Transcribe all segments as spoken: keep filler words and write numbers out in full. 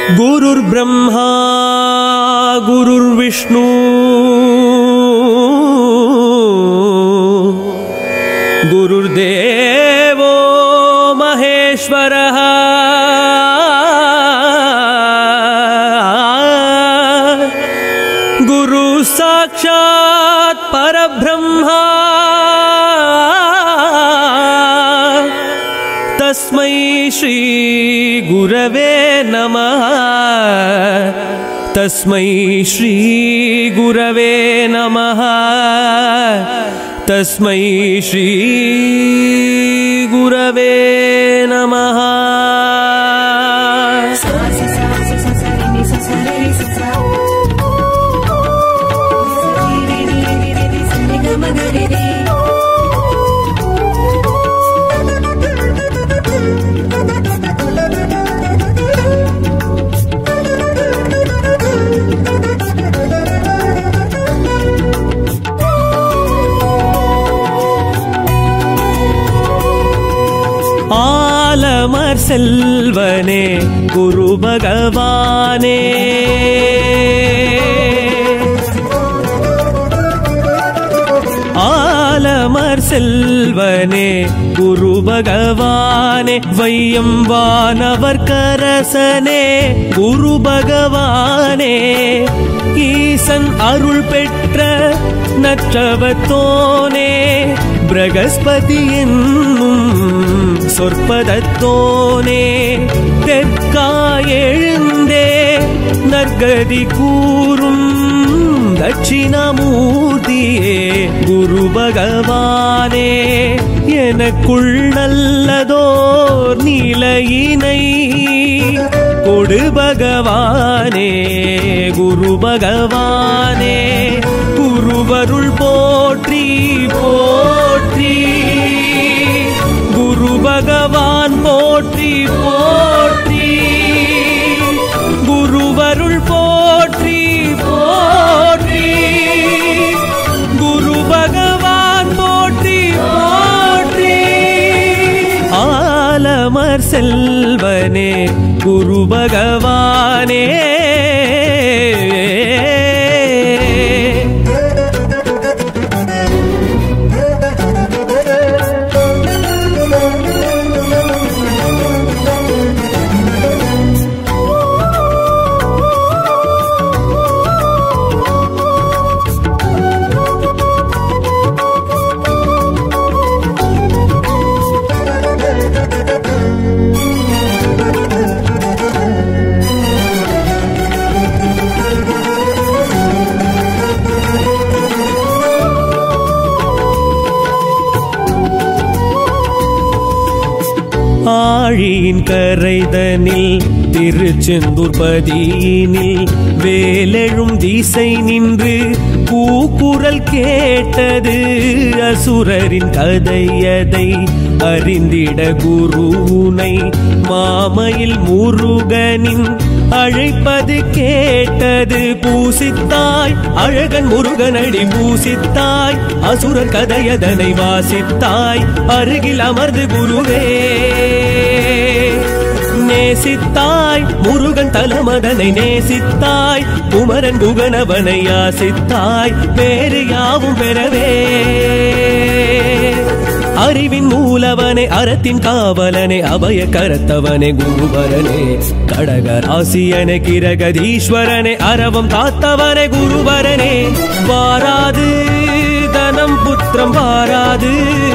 गुरुर्ब्रह्मा गुरुर्विष्णु गुरुर्देवो महेश्वरः गुरु साक्षात् परब्रह्मा तस्मै श्री गुरवे नमः तस्मै श्री गुरवे नमः तस्मै श्री गुरवे नमः। आलमर सेल्वने गुरु भगवाने आलमर सेल्वने गुरु भगवाने वैयम वानवर्करसने गुरु भगवाने ईसन अरुள் பெற்ற நற்றவத்தோனே பிரகஸ்பதி என்னும் சொற்பதத்தோனே தெற்காயெழுந்தே நற்கதி கூறும் தட்சிணாமூர்த்தியே குரு பகவானே எனக்குள் நல்லதோர் நிலையினை கொடு பகவானே குரு பகவானே குருவருள் போற்றி போற்றி गुरु भगवान पोट्री पोट्री गुरुवरुள் पोट्री पोट्री गुरु भगवान पोट्री पोट्री आलमर सेल्वने गुरु भगवाने ஆழியின் கரைதனில் திருச்செந்தூர் பதியினில் வேலெழும் திசை நின்று கூக்குரல் கேட்டது அசுரரின் கதையதை அறிந்திட குருனை மாமையில் முருகனின் அழைப்பது கேட்டது பூசித்தாய் அழகன் முருகனடி பூசித்தாய் அசுரர் கதையதனை வாசித்தாய் அருகில் அமர்ந்து குருவே நேசித்தாய் முருகன் தலமதனை நேசித்தாய் குமரன் குகனவனை யாசித்தாய் வேறு யாவும் பெறவே அறிவின் மூலவனே அறத்தின் காவலனே அபய கரத்தவனே குருவரனே கடகராசியனே கிரகதீஸ்வரனே அரவம் காத்தவனே குருவரனே வாராது தனம் புத்திரம் வாராது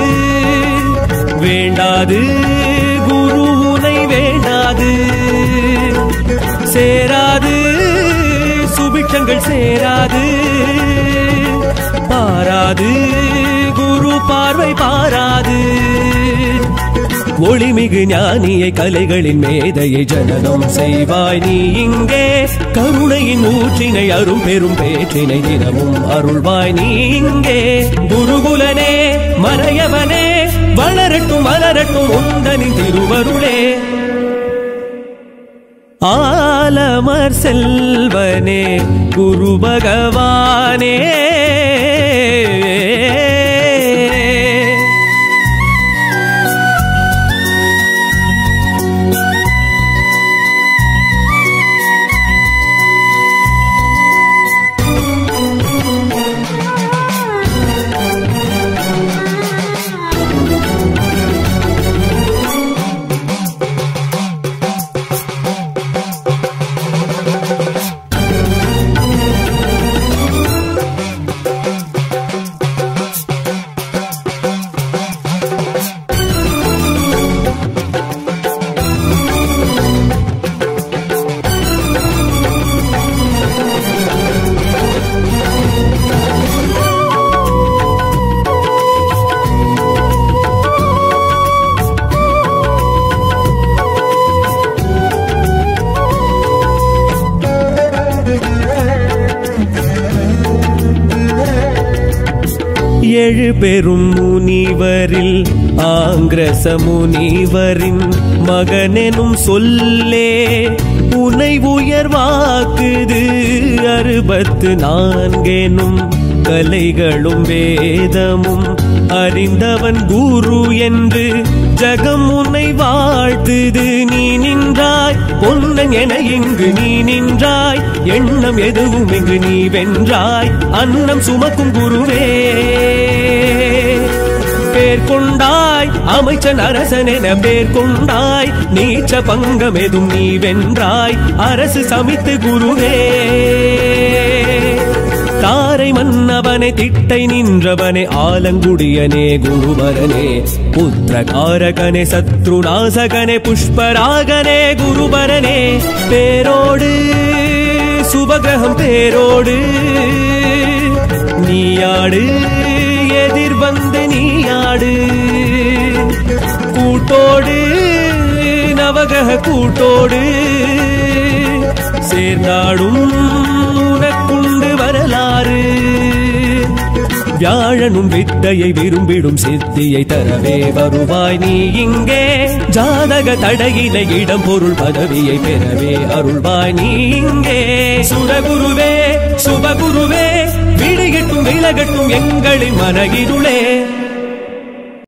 வேண்டாது குரு உனை வேண்டாது சேராது சுபிக்ஷங்கள் சேராது பாராது குரு பார்வை பாராது ஒளிமிகு ஞானியை கலைகளின் மேதையை ஜனனம் செய்வாய் நீ இங்கே கருணையின் ஊற்றினை அரும் பெரும் பேற்றினை தினமும் அருள்வாய் நீ இங்கே குருகுலனே மறையவனே வளரட்டும் மலரட்டும் உந்தனின் திருவருளே ஆலமர் செல்வனே குரு பகவானே பெரும் முனிவரில் ஆங்கிரச முனிவரின் மகனெனும் சொல்லே உனை உயர்வாக்குது அறுபத்து நான்கெனும் கலைகளும் வேதமும் அறிந்தவன் குரு என்று ஜகம் உன்னை வாழ்த்துது. நீ நின்றாய் பொன்னன் என இங்கு நீ நின்றாய், எண்ணம் எதுவும் இங்கு நீ வென்றாய், அன்னம் சுமக்கும் குருவே. பேர் கொண்டாய் அமைச்சன் அரசன் என பேர் கொண்டாய், நீச்ச பங்கம் எதும் நீ வென்றாய், அரசு சமித்து குருவே. தாரை மன்னவனே திட்டை நின்றவனே ஆலங்குடியனே குருபரனே, புத்திரகாரகனே சத்ருநாசகனே புஷ்பராகனே குருபரனே. பேரோடு சுபகிரகம் பேரோடு நீயாடு, எதிர் வந்து நீயாடு, கூட்டோடு நவகிரக கூட்டோடு சேர்ந்தாடும் உனக்குண்டு வரலாறு. வியாழனும் வித்தையை விரும்பிடும் சித்தியை தரவே வருவாய் நீ இங்கே, ஜாதக தடையினை இடம் பொருள் பதவியை பெறவே அருள்வாய் நீ இங்கே. சுடகுருவே சுபகுருவே, விடிகட்டும் விலகட்டும் எங்களின் மனகிருளே.